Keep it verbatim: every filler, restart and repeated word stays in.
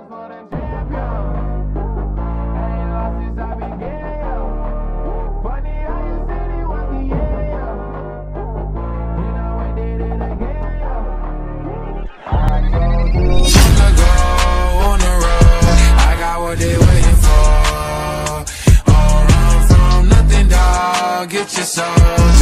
for the champion. Ain't lost since I began. Funny how you said it was the end. You know we did it again. I told you long ago on the road, I got what they waiting for. Don't run from nothing, dog. Get your soul.